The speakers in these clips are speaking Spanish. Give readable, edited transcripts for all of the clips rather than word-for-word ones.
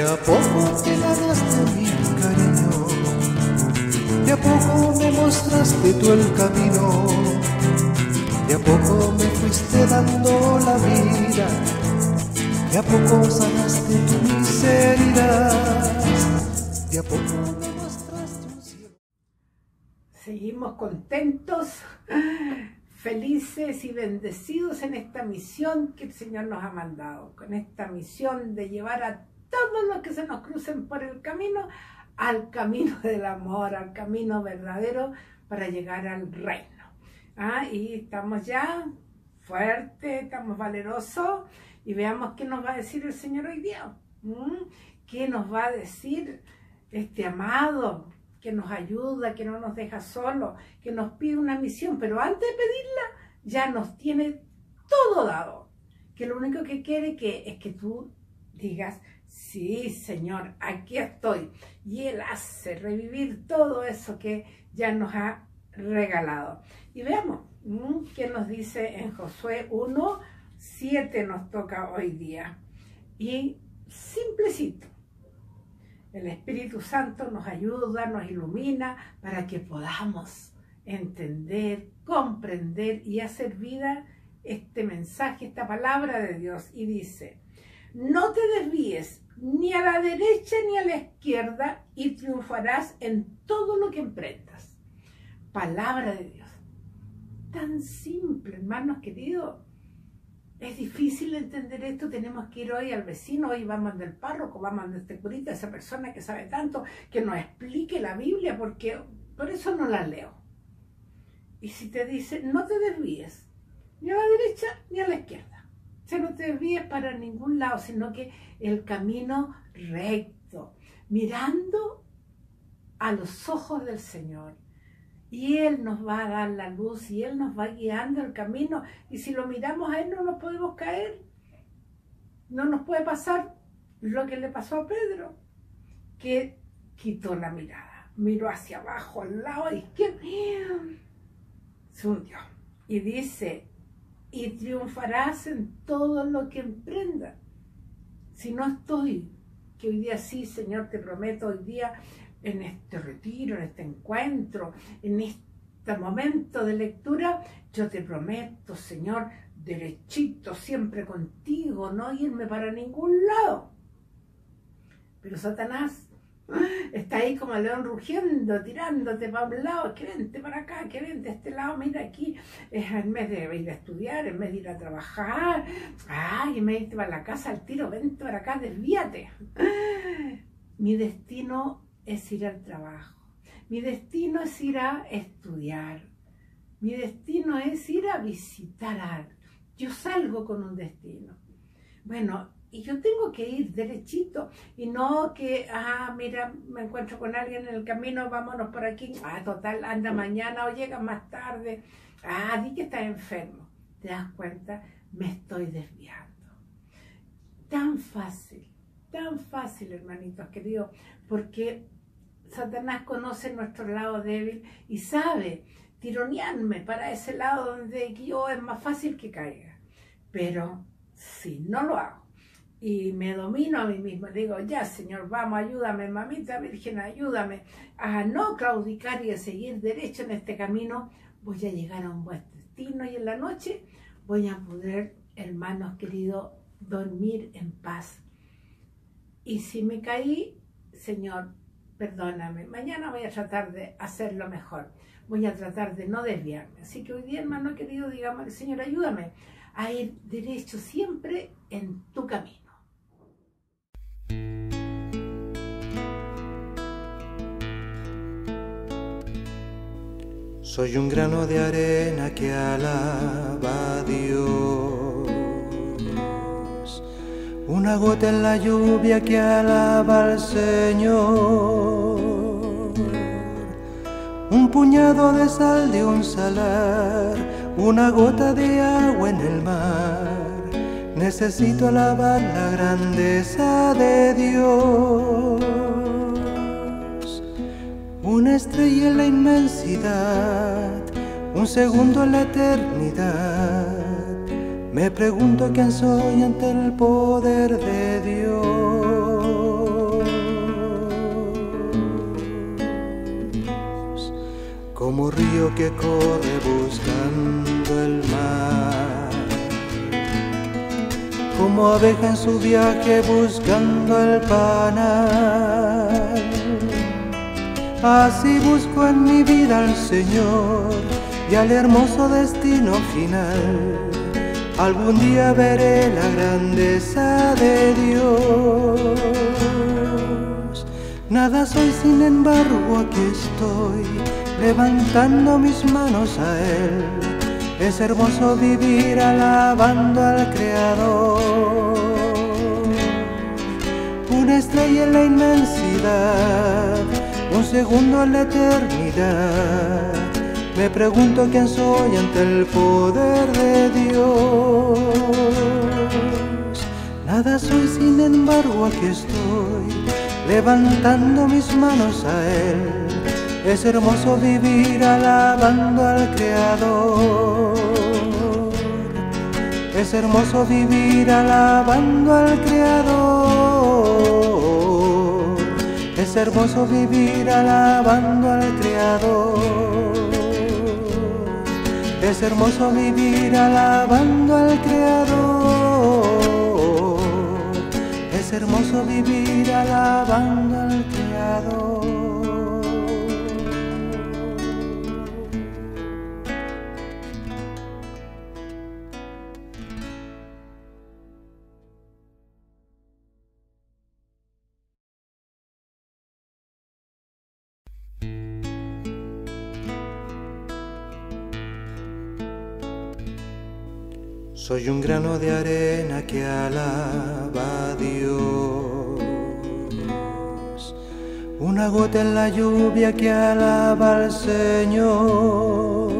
a poco te ganaste mi cariño, de a poco me mostraste tú el camino, de a poco me fuiste dando la vida, de a poco sanaste tu miseria, de a poco me mostraste un cielo. Seguimos contentos, felices y bendecidos en esta misión que el Señor nos ha mandado, con esta misión de llevar a todos los que se nos crucen por el camino al camino del amor, al camino verdadero para llegar al reino. Y estamos ya fuertes, estamos valerosos y veamos qué nos va a decir el Señor hoy día. ¿Qué nos va a decir este amado que nos ayuda, que no nos deja solos, que nos pide una misión, pero antes de pedirla ya nos tiene todo dado? Que lo único que quiere es que tú digas, sí, Señor, aquí estoy. Y Él hace revivir todo eso que ya nos ha regalado. Y veamos qué nos dice en Josué 1:7 nos toca hoy día. Y simplecito, el Espíritu Santo nos ayuda, nos ilumina para que podamos entender, comprender y hacer vida este mensaje, esta palabra de Dios. Y dice, no te desvíes ni a la derecha ni a la izquierda y triunfarás en todo lo que emprendas. Palabra de Dios. Tan simple, hermanos queridos. Es difícil entender esto, tenemos que ir hoy al vecino, hoy vamos del párroco, vamos de este curita, esa persona que sabe tanto, que nos explique la Biblia, porque por eso no la leo. Y si te dice, no te desvíes, ni a la derecha ni a la izquierda, o sea, no te desvíes para ningún lado, sino que el camino recto, mirando a los ojos del Señor. Y Él nos va a dar la luz y Él nos va guiando el camino. Y si lo miramos a Él no nos podemos caer. No nos puede pasar lo que le pasó a Pedro, que quitó la mirada, miró hacia abajo, al lado izquierdo, se hundió. Y dice, y triunfarás en todo lo que emprendas. Si no estoy, que hoy día sí, Señor, te prometo, hoy día en este retiro, en este encuentro, en este momento de lectura, yo te prometo, Señor, derechito, siempre contigo, no irme para ningún lado. Pero Satanás está ahí como el león rugiendo, tirándote para un lado, que vente para acá, que vente a este lado, mira aquí, en vez de ir a estudiar, en vez de ir a trabajar, en vez de irte para la casa al tiro, vente para acá, desvíate. Mi destino es ir al trabajo, mi destino es ir a estudiar, mi destino es ir a visitar a alguien. Yo salgo con un destino. Bueno, y yo tengo que ir derechito y no que, mira, me encuentro con alguien en el camino, vámonos por aquí, total, anda mañana o llega más tarde, di que estás enfermo. ¿Te das cuenta? Me estoy desviando. Tan fácil, hermanitos queridos, porque Satanás conoce nuestro lado débil y sabe tironearme para ese lado donde yo es más fácil que caiga. Pero si no lo hago y me domino a mí mismo, digo, ya Señor, vamos, ayúdame, mamita Virgen, ayúdame a no claudicar y a seguir derecho en este camino, voy a llegar a un buen destino y en la noche voy a poder, hermanos queridos, dormir en paz. Y si me caí, Señor, perdóname, mañana voy a tratar de hacerlo mejor, voy a tratar de no desviarme. Así que hoy día, hermano querido, digamos, Señor, ayúdame a ir derecho siempre en tu camino. Soy un grano de arena que alaba a Dios, una gota en la lluvia que alaba al Señor, un puñado de sal de un salar, una gota de agua en el mar. Necesito alabar la grandeza de Dios. Una estrella en la inmensidad, un segundo en la eternidad. Me pregunto quién soy ante el poder de Dios. como río que corre buscando el mar, como abeja en su viaje buscando el panal. Así busco en mi vida al Señor y al hermoso destino final. Algún día veré la grandeza de Dios. Nada soy, sin embargo aquí estoy, levantando mis manos a Él. Es hermoso vivir alabando al Creador. Una estrella en la inmensidad, un segundo en la eternidad. Me pregunto quién soy ante el poder de Dios. Nada soy, sin embargo aquí estoy, levantando mis manos a Él. Es hermoso vivir alabando al Creador. Es hermoso vivir alabando al Creador. Es hermoso vivir alabando al Creador. Es hermoso vivir alabando al Creador. Es hermoso vivir alabando al Creador. Soy un grano de arena que alaba a Dios, una gota en la lluvia que alaba al Señor,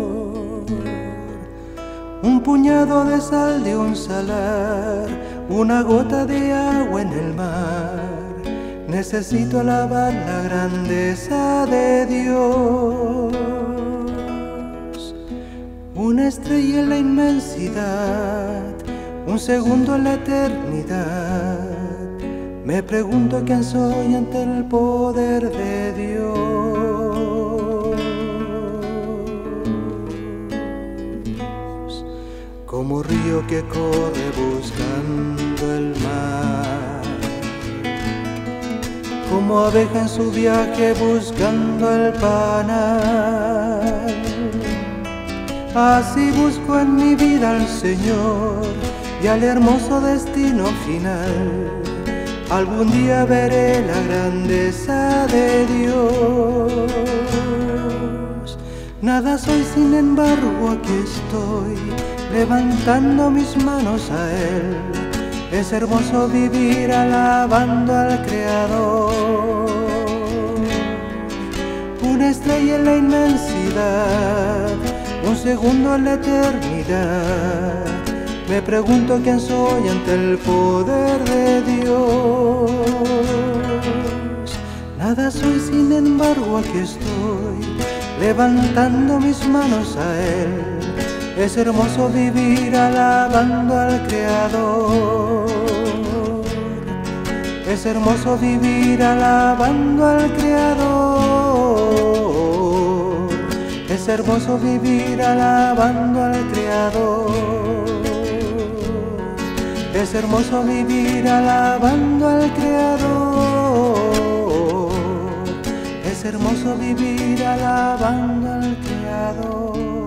un puñado de sal de un salar, una gota de agua en el mar. Necesito alabar la grandeza de Dios. Una estrella en la inmensidad, un segundo en la eternidad. Me pregunto quién soy ante el poder de Dios. Como río que corre buscando el mar, como abeja en su viaje buscando el panal. Así busco en mi vida al Señor y al hermoso destino final. Algún día veré la grandeza de Dios. Nada soy, sin embargo aquí estoy, levantando mis manos a Él. Es hermoso vivir alabando al Creador. Una estrella en la inmensidad, un segundo en la eternidad. Me pregunto quién soy ante el poder de Dios. Nada soy, sin embargo aquí estoy, levantando mis manos a Él. Es hermoso vivir alabando al Creador. Es hermoso vivir alabando al Creador. Es hermoso vivir alabando al Creador. Es hermoso vivir alabando al Creador. Es hermoso vivir alabando al Creador.